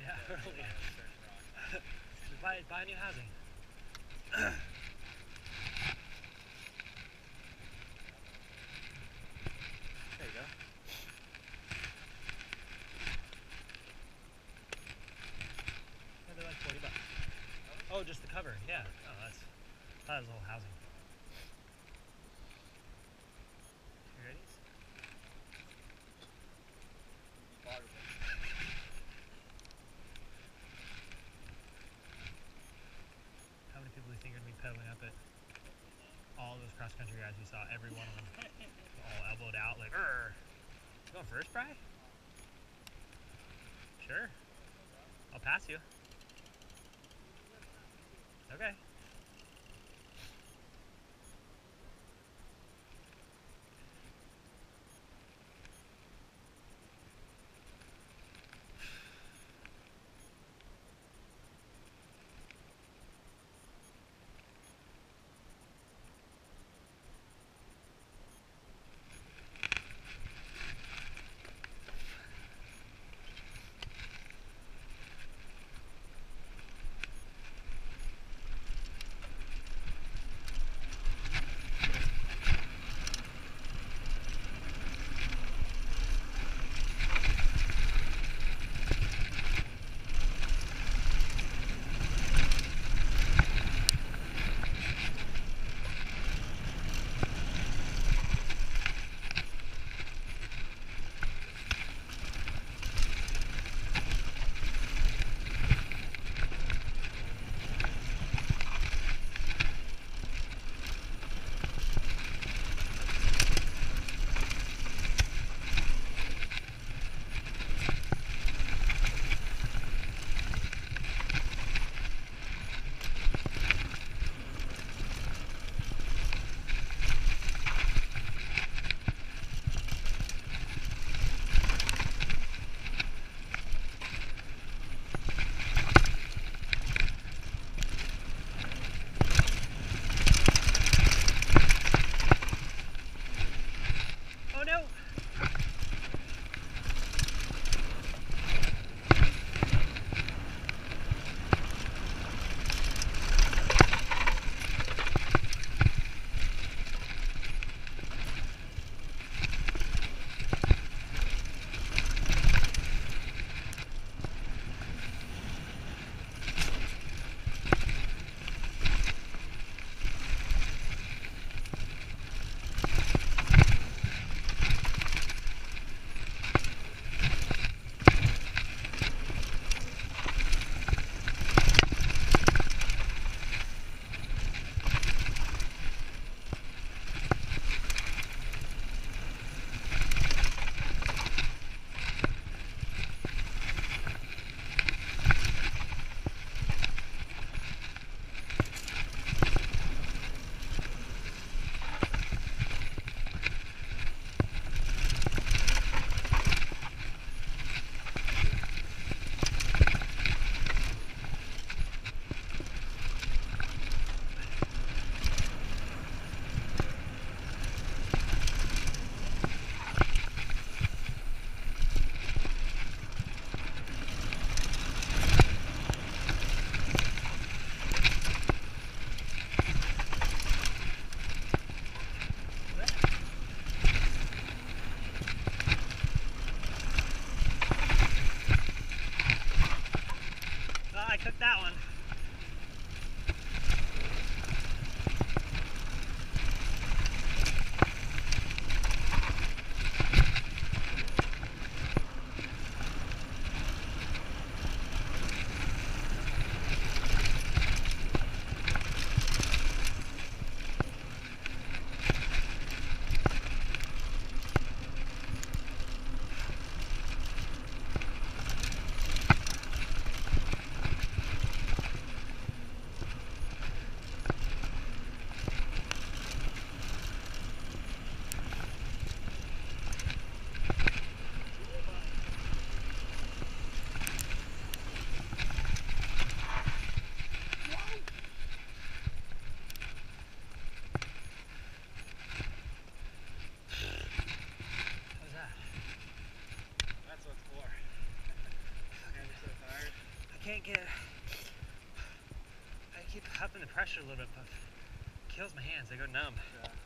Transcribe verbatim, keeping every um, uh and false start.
Yeah, really. Just buy, buy new housing. There you go. Yeah, they're like forty bucks. Oh, just the cover. Yeah. Oh, that's that was the whole housing. You ready? How many people do you think are gonna be pedaling up it? All those cross country guys we saw, every one of them, all elbowed out, like, "Rrr." You going first, Bri? Sure. I'll pass you. Okay. That one. can't get it. I keep upping the pressure a little bit, but it kills my hands. They go numb. Yeah.